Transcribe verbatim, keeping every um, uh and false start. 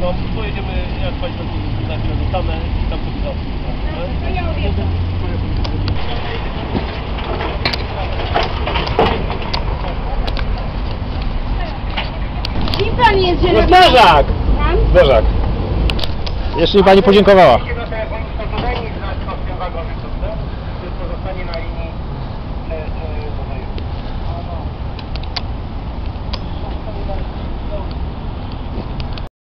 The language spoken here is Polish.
No, pojedziemy, jak Państwo na chwilę dostanę i tam sobie zawsze. To ja odjeżdżam. Kim pan jest, że robi... Zderzak! Pan? Zderzak. Jeszcze mi pani podziękowała.